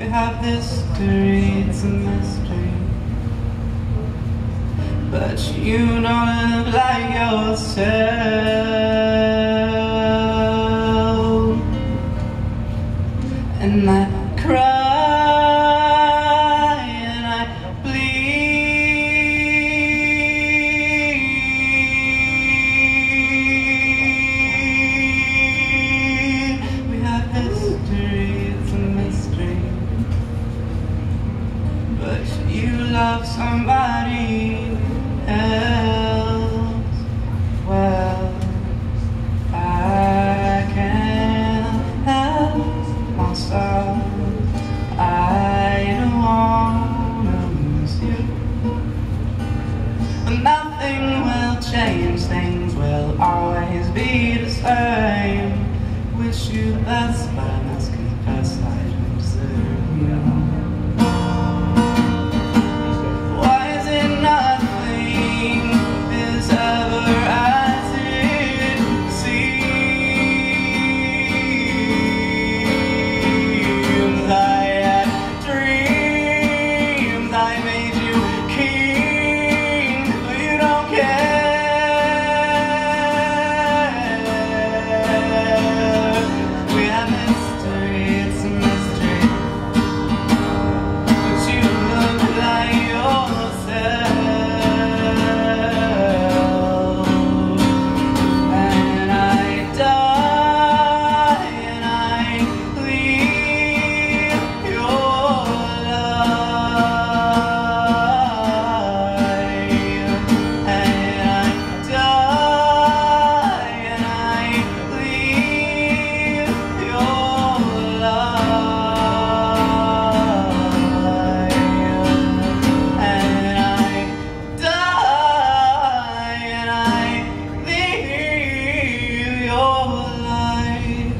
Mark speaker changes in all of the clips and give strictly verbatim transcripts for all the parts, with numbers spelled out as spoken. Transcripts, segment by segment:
Speaker 1: We have history, it's a mystery, but you don't look like yourself. And I cry and I bleed. We have history, it's a mystery, but you love somebody else. Well, I can't help myself. I don't wanna miss you. But nothing will change, things will always be the same. Wish you the best, but I must confess I don't deserve you. Why is it nothing is ever as it seems? I had dreams, I made you king, but you don't care. We have mystery, it's a mystery, but you look like yourself. And I die and I leave your life. And I die and I leave your life. And I die and I leave your life.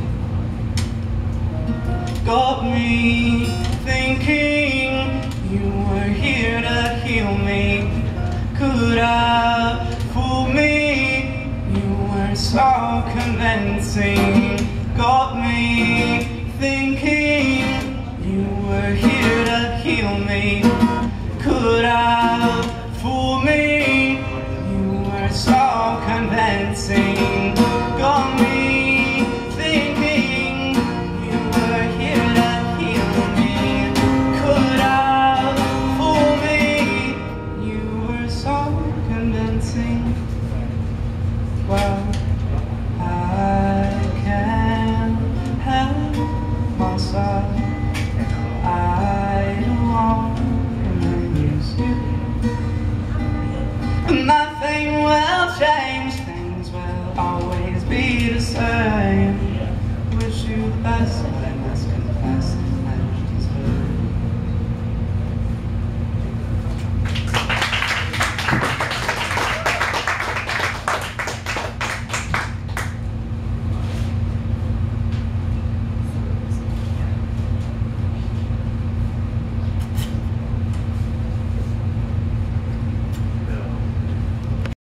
Speaker 1: Got me thinking you were here to heal me. Could have fooled me, you were so convincing. Got me thinking you were here to heal me. Could have fooled me, you were so convincing. Got me thinking you were here to heal me. Could have fooled me, you were so convincing. Well, I can't help myself. I don't want to lose you. Nothing will change, things will always be the same. Wish you the best.